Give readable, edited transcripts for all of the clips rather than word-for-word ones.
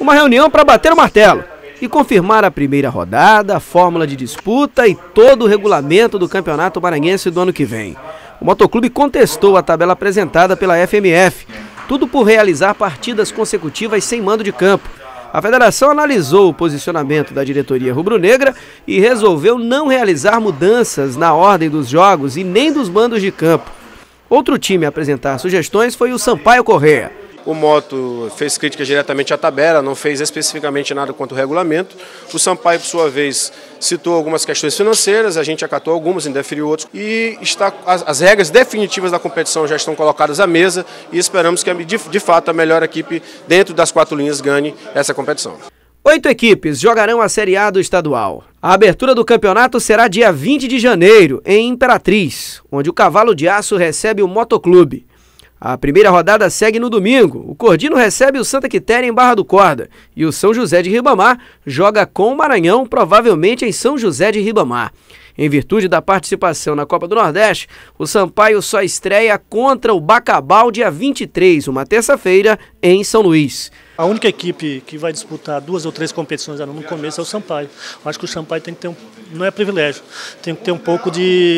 Uma reunião para bater o martelo e confirmar a primeira rodada, a fórmula de disputa e todo o regulamento do Campeonato Maranhense do ano que vem. O Motoclube contestou a tabela apresentada pela FMF, tudo por realizar partidas consecutivas sem mando de campo. A federação analisou o posicionamento da diretoria rubro-negra e resolveu não realizar mudanças na ordem dos jogos e nem dos mandos de campo. Outro time a apresentar sugestões foi o Sampaio Corrêa. O Moto fez críticas diretamente à tabela, não fez especificamente nada quanto ao regulamento. O Sampaio, por sua vez, citou algumas questões financeiras, a gente acatou algumas, indeferiu outras. E as regras definitivas da competição já estão colocadas à mesa e esperamos que, de fato, a melhor equipe dentro das 4 linhas ganhe essa competição. 8 equipes jogarão a Série A do estadual. A abertura do campeonato será dia 20 de janeiro, em Imperatriz, onde o Cavalo de Aço recebe o Motoclube. A primeira rodada segue no domingo. O Cordino recebe o Santa Quitéria em Barra do Corda e o São José de Ribamar joga com o Maranhão, provavelmente em São José de Ribamar. Em virtude da participação na Copa do Nordeste, o Sampaio só estreia contra o Bacabal dia 23, uma terça-feira, em São Luís. A única equipe que vai disputar 2 ou 3 competições no começo é o Sampaio. Eu acho que o Sampaio tem que ter não é privilégio, tem que ter um pouco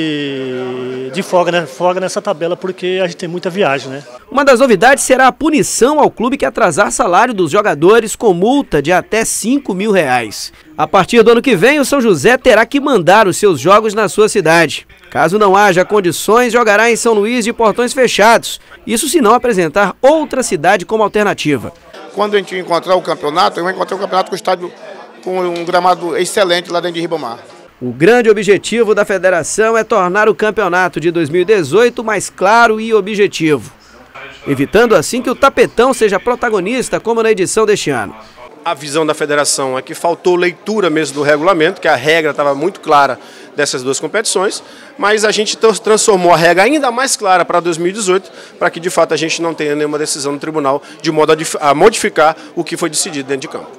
de folga, né? Folga nessa tabela, porque a gente tem muita viagem, né? Uma das novidades será a punição ao clube que atrasar salário dos jogadores com multa de até R$5.000. A partir do ano que vem, o São José terá que mandar os seus jogos na sua cidade. Caso não haja condições, jogará em São Luís de portões fechados. Isso se não apresentar outra cidade como alternativa. Quando a gente encontrar o campeonato, eu vou encontrar o campeonato com o estádio com um gramado excelente lá dentro de Ribamar. O grande objetivo da federação é tornar o campeonato de 2018 mais claro e objetivo, evitando assim que o tapetão seja protagonista como na edição deste ano. A visão da federação é que faltou leitura mesmo do regulamento, que a regra estava muito clara dessas 2 competições, mas a gente transformou a regra ainda mais clara para 2018, para que de fato a gente não tenha nenhuma decisão no tribunal de modo a modificar o que foi decidido dentro de campo.